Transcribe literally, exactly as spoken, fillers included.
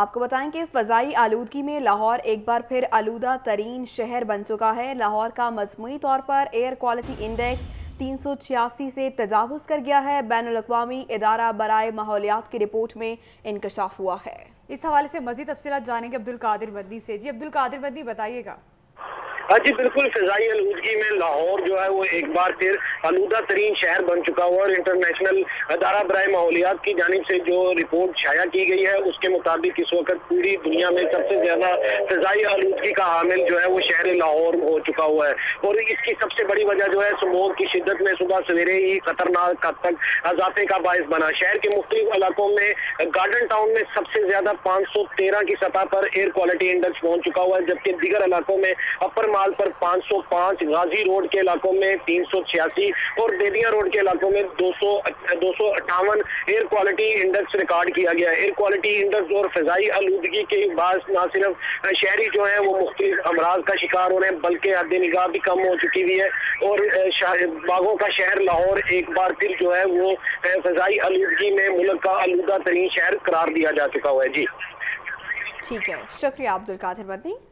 آپ کو بتائیں کہ فضائی آلودگی میں لاہور ایک بار پھر آلودہ ترین شہر بن چکا ہے۔ لاہور کا مجموعی طور پر ایئر کوالٹی انڈیکس تین سو چھیاسی سے تجاوز کر گیا ہے۔ بین الاقوامی ادارہ برائے ماحولیات کی رپورٹ میں انکشاف ہوا ہے۔ اس حوالے سے مزید تفصیلات جانیں گے عبدالقادر مدنی سے۔ جی عبدالقادر مدنی بتائیے گا۔ ہاں جی بالکل، فضائی آلودگی میں لاہور جو ہے وہ ایک بار پھر آلودہ ترین شہر بن چکا ہوا اور انٹرنیشنل ادارہ برائے ماحولیات کی جانب سے جو رپورٹ شائع کی گئی ہے اس کے مطابق اس وقت پوری دنیا میں سب سے زیادہ فضائی آلودگی کا حامل جو ہے وہ شہر لاہور ہو چکا ہوا ہے، اور اس کی سب سے بڑی وجہ جو ہے سموگ کی شدت میں صبح سویرے ہی خطرناک حد تک اضافے کا باعث بنا۔ شہر کے مختلف علاقوں میں گارڈن ٹاؤن میں سب سے زیادہ پانچ سو تیرہ کی سطح پر ایئر کوالٹی انڈیکس پہنچ چکا ہوا ہے، جبکہ دیگر علاقوں میں اپر مال پر پانچ سو پانچ، غازی روڈ کے علاقوں میں تین سو چھیاسی اور بیدیا روڈ کے علاقوں میں دو سو دو سو اٹھاون ایئر کوالٹی انڈیکس ریکارڈ کیا گیا ہے۔ ایئر کوالٹی انڈیکس اور فضائی آلودگی کے باعث نہ صرف شہری جو ہیں وہ مختلف امراض کا شکار ہو رہے ہیں بلکہ حد نگاہ بھی کم ہو چکی ہوئی ہے، اور باغوں کا شہر لاہور ایک بار پھر جو ہے وہ فضائی آلودگی میں ملک کا آلودہ ترین شہر قرار دیا جا چکا ہوا ہے۔ جی ٹھیک ہے، شکریہ عبدالقادر مدنی۔